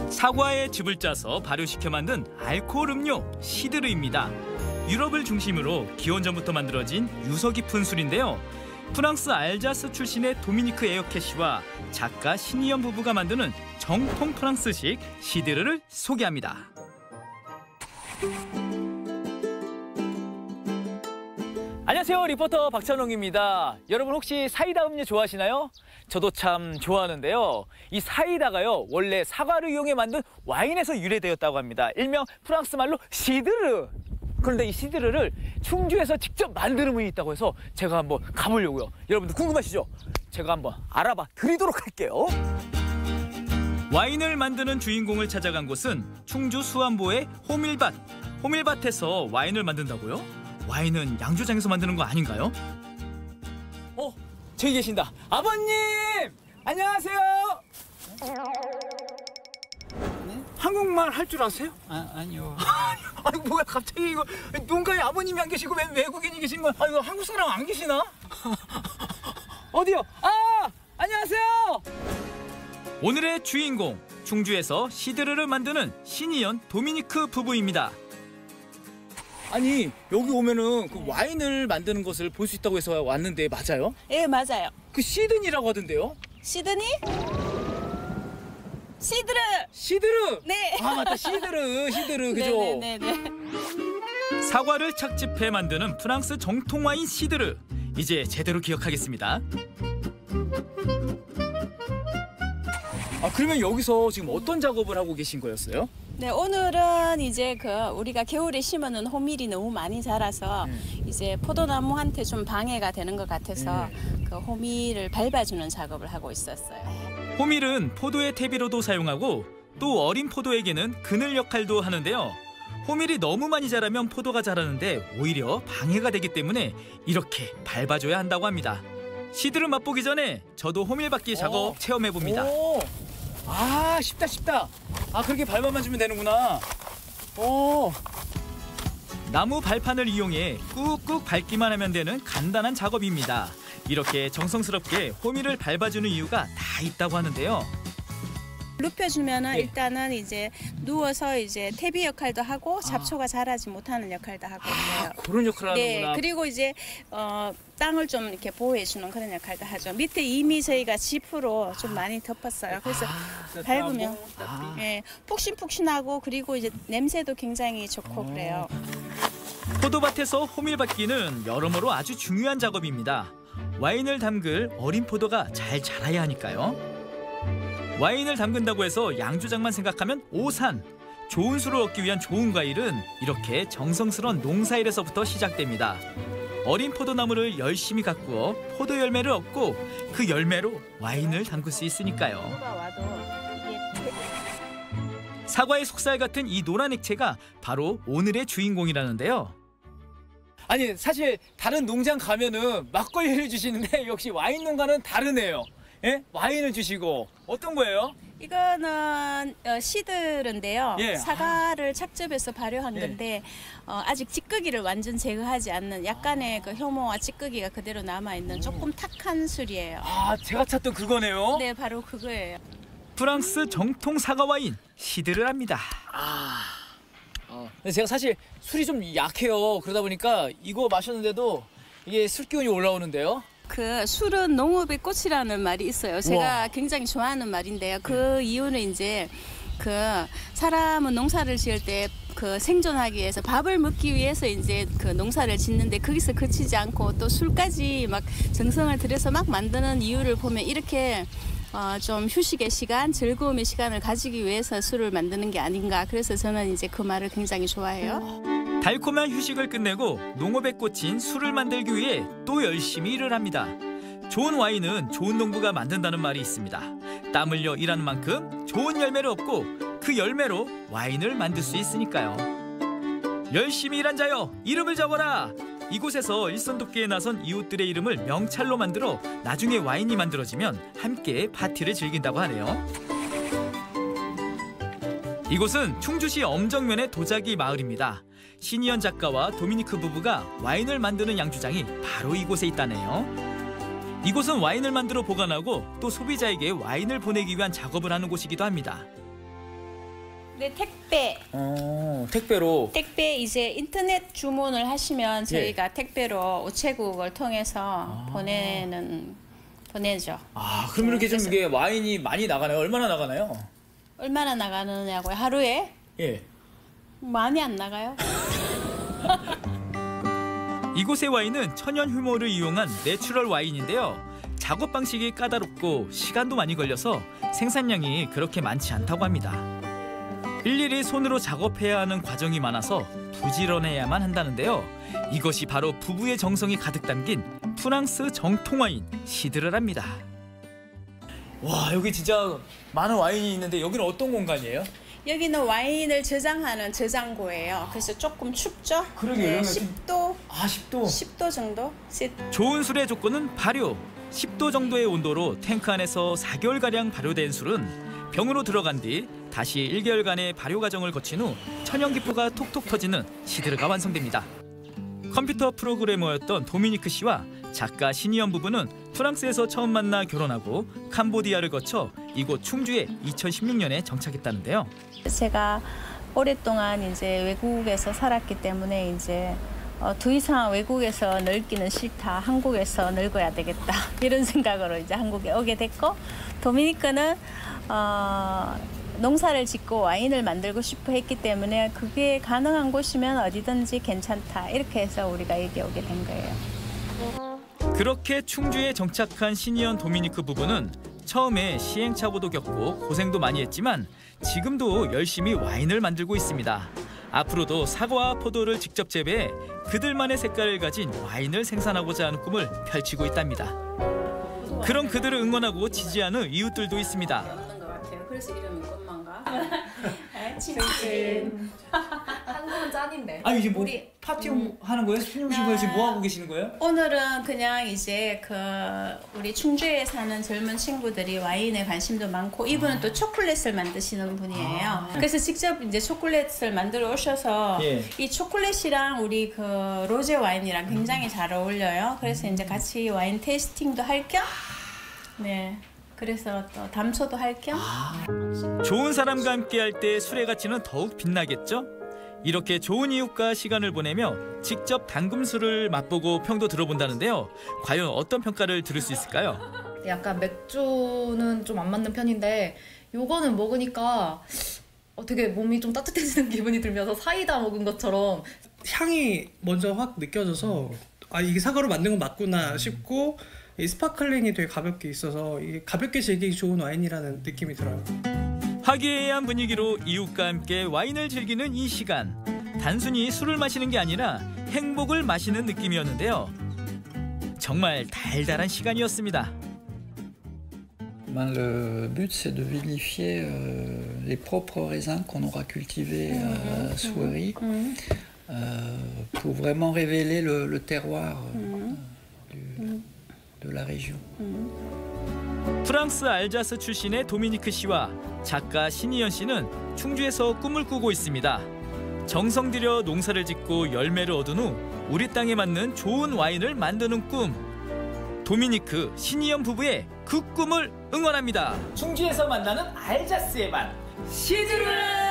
사과에 즙을 짜서 발효시켜 만든 알코올 음료 시드르입니다. 유럽을 중심으로 기원전부터 만들어진 유서 깊은 술인데요. 프랑스 알자스 출신의 도미니크 에어캐시와 작가 신희연 부부가 만드는 정통 프랑스식 시드르를 소개합니다. 안녕하세요, 리포터 박찬홍입니다. 여러분 혹시 사이다 음료 좋아하시나요? 저도 참 좋아하는데요. 이 사이다가요, 원래 사과를 이용해 만든 와인에서 유래되었다고 합니다. 일명 프랑스 말로 시드르. 그런데 이 시드르를 충주에서 직접 만드는 분이 있다고 해서 제가 한번 가보려고요. 여러분들 궁금하시죠? 제가 한번 알아봐 드리도록 할게요. 와인을 만드는 주인공을 찾아간 곳은 충주 수안보의 호밀밭. 호밀밭에서 와인을 만든다고요? 와인은 양조장에서 만드는 거 아닌가요? 저기 계신다. 아버님! 안녕하세요! 네? 한국말 할 줄 아세요? 아니요. 아니 뭐야 갑자기 이거 농가에 아버님이 안 계시고 왜 외국인이 계신 거야? 이거 한국 사람 안 계시나? 어디요? 안녕하세요! 오늘의 주인공, 충주에서 시드르를 만드는 신희연, 도미니크 부부입니다. 아니 여기 오면은 그 와인을 만드는 것을 볼 수 있다고 해서 왔는데 맞아요? 예, 맞아요. 그 시드니라고 하던데요? 시드니? 시드르! 시드르! 네. 맞다, 시드르, 그죠? 네네네. 사과를 착즙해 만드는 프랑스 정통 와인 시드르. 이제 제대로 기억하겠습니다. 그러면 여기서 지금 어떤 작업을 하고 계신 거였어요? 네, 오늘은 이제 우리가 겨울에 심어놓은 호밀이 너무 많이 자라서 이제 포도나무한테 좀 방해가 되는 것 같아서 그 호밀을 밟아주는 작업을 하고 있었어요. 호밀은 포도의 퇴비로도 사용하고 또 어린 포도에게는 그늘 역할도 하는데요. 호밀이 너무 많이 자라면 포도가 자라는데 오히려 방해가 되기 때문에 이렇게 밟아줘야 한다고 합니다. 시드를 맛보기 전에 저도 호밀 밟기 작업 체험해봅니다. 쉽다. 그렇게 밟아만 주면 되는구나. 나무 발판을 이용해 꾹꾹 밟기만 하면 되는 간단한 작업입니다. 이렇게 정성스럽게 호밀을 밟아주는 이유가 다 있다고 하는데요. 눕혀주면은 일단은 이제 누워서 이제 퇴비 역할도 하고 잡초가 자라지 못하는 역할도 하고 있어요. 그런 역할을 하는구나. 그리고 이제 땅을 좀 이렇게 보호해주는 그런 역할도 하죠. 밑에 이미 저희가 지프로 좀 많이 덮었어요. 그래서 밟으면 폭신폭신하고 그리고 이제 냄새도 굉장히 좋고 그래요. 포도밭에서 호밀 밟기는 여러모로 아주 중요한 작업입니다. 와인을 담글 어린 포도가 잘 자라야 하니까요. 와인을 담근다고 해서 양조장만 생각하면 오산. 좋은 술을 얻기 위한 좋은 과일은 이렇게 정성스러운 농사일에서부터 시작됩니다. 어린 포도나무를 열심히 가꾸어 포도 열매를 얻고 그 열매로 와인을 담글 수 있으니까요. 사과의 속살 같은 이 노란 액체가 바로 오늘의 주인공이라는데요. 아니 사실 다른 농장 가면은 막걸리를 주시는데 역시 와인 농가는 다르네요. 와인을 주시고 어떤 거예요? 이거는 시드르인데요. 사과를 착즙해서 발효한 건데 아직 찌꺼기를 완전 제거하지 않는 약간의 그 효모와 찌꺼기가 그대로 남아있는 조금 탁한 술이에요. 제가 찾던 그거네요. 네, 바로 그거예요. 프랑스 정통 사과 와인 시드르랍니다. 근데 제가 사실 술이 좀 약해요. 그러다 보니까 이거 마셨는데도 이게 술 기운이 올라오는데요. 그 술은 농업의 꽃이라는 말이 있어요. 제가 굉장히 좋아하는 말인데요. 그 이유는 이제 그 사람은 농사를 지을 때 그 생존하기 위해서 밥을 먹기 위해서 이제 그 농사를 짓는데 거기서 그치지 않고 또 술까지 막 정성을 들여서 막 만드는 이유를 보면 이렇게 좀 휴식의 시간, 즐거움의 시간을 가지기 위해서 술을 만드는 게 아닌가. 그래서 저는 이제 그 말을 굉장히 좋아해요. 달콤한 휴식을 끝내고 농업에 꽂힌 술을 만들기 위해 또 열심히 일을 합니다. 좋은 와인은 좋은 농부가 만든다는 말이 있습니다. 땀 흘려 일하는 만큼 좋은 열매를 얻고 그 열매로 와인을 만들 수 있으니까요. 열심히 일한 자여 이름을 적어라. 이곳에서 일선돕기에 나선 이웃들의 이름을 명찰로 만들어 나중에 와인이 만들어지면 함께 파티를 즐긴다고 하네요. 이곳은 충주시 엄정면의 도자기 마을입니다. 신희연 작가와 도미니크 부부가 와인을 만드는 양조장이 바로 이곳에 있다네요. 이곳은 와인을 만들어 보관하고 또 소비자에게 와인을 보내기 위한 작업을 하는 곳이기도 합니다. 네, 택배. 택배로. 택배 이제 인터넷 주문을 하시면 저희가 택배로 우체국을 통해서 보내죠. 아, 그럼 이렇게 좀 이게 와인이 많이 나가나요? 얼마나 나가나요? 얼마나 나가느냐고요? 하루에? 예. 많이 안 나가요? 이곳의 와인은 천연 효모를 이용한 내추럴 와인인데요. 작업 방식이 까다롭고 시간도 많이 걸려서 생산량이 그렇게 많지 않다고 합니다. 일일이 손으로 작업해야 하는 과정이 많아서 부지런해야만 한다는데요. 이것이 바로 부부의 정성이 가득 담긴 프랑스 정통 와인 시드르랍니다. 와, 여기 진짜 많은 와인이 있는데 여기는 어떤 공간이에요? 여기는 와인을 저장하는 저장고예요. 그래서 조금 춥죠? 그러게요. 네, 10도. 아, 10도. 10도 정도? 좋은 술의 조건은 발효. 10도 정도의 온도로 탱크 안에서 4개월가량 발효된 술은 병으로 들어간 뒤 다시 1개월간의 발효 과정을 거친 후 천연기포가 톡톡 터지는 시드르가 완성됩니다. 컴퓨터 프로그래머였던 도미니크 씨와 작가 신희연 부부는 프랑스에서 처음 만나 결혼하고 캄보디아를 거쳐 이곳 충주에 2016년에 정착했다는데요. 제가 오랫동안 이제 외국에서 살았기 때문에 이제 더 이상 외국에서 늙기는 싫다. 한국에서 늙어야 되겠다. 이런 생각으로 이제 한국에 오게 됐고, 도미니크는 농사를 짓고 와인을 만들고 싶어 했기 때문에 그게 가능한 곳이면 어디든지 괜찮다. 이렇게 해서 우리가 여기 오게 된 거예요. 그렇게 충주에 정착한 신희연 도미니크 부부는 처음에 시행착오도 겪고 고생도 많이 했지만 지금도 열심히 와인을 만들고 있습니다. 앞으로도 사과와 포도를 직접 재배해 그들만의 색깔을 가진 와인을 생산하고자 하는 꿈을 펼치고 있답니다. 그런 그들을 응원하고 지지하는 이웃들도 있습니다. 그래서 이름이 꽃만가? 한국은 짠인데. 아, 이제 뭐 파티 하는 거예요? 손님 오신 거예요? 지금 뭐 하고 계시는 거예요? 오늘은 그냥 이제 우리 충주에 사는 젊은 친구들이 와인에 관심도 많고, 이분은 또 초콜릿을 만드시는 분이에요. 그래서 직접 이제 초콜릿을 만들어 오셔서 이 초콜릿이랑 우리 로제 와인이랑 굉장히 잘 어울려요. 그래서 이제 같이 와인 테이스팅도 할 겸, 네. 그래서 또 담소도 할 겸. 좋은 사람과 함께 할 때 술의 가치는 더욱 빛나겠죠? 이렇게 좋은 이웃과 시간을 보내며 직접 담금술을 맛보고 평도 들어본다는데요. 과연 어떤 평가를 들을 수 있을까요? 약간 맥주는 좀 안 맞는 편인데 요거는 먹으니까 되게 몸이 좀 따뜻해지는 기분이 들면서 사이다 먹은 것처럼 향이 먼저 확 느껴져서 아, 이게 사과로 만든 건 맞구나 싶고, 이 스파클링이 되게 가볍게 있어서 이게 가볍게 즐기기 좋은 와인이라는 느낌이 들어요. 화기애애한 분위기로 이웃과 함께 와인을 즐기는 이 시간. 단순히 술을 마시는 게 아니라 행복을 마시는 느낌이었는데요. 정말 달달한 시간이었습니다. Le but, c'est de vinifier les propres raisins qu'on aura cultivés à Souery pour vraiment révéler le terroir de la région. 프랑스 알자스 출신의 도미니크 씨와 작가 신희연 씨는 충주에서 꿈을 꾸고 있습니다. 정성 들여 농사를 짓고 열매를 얻은 후 우리 땅에 맞는 좋은 와인을 만드는 꿈. 도미니크, 신희연 부부의 그 꿈을 응원합니다. 충주에서 만나는 알자스의 맛, 시드르!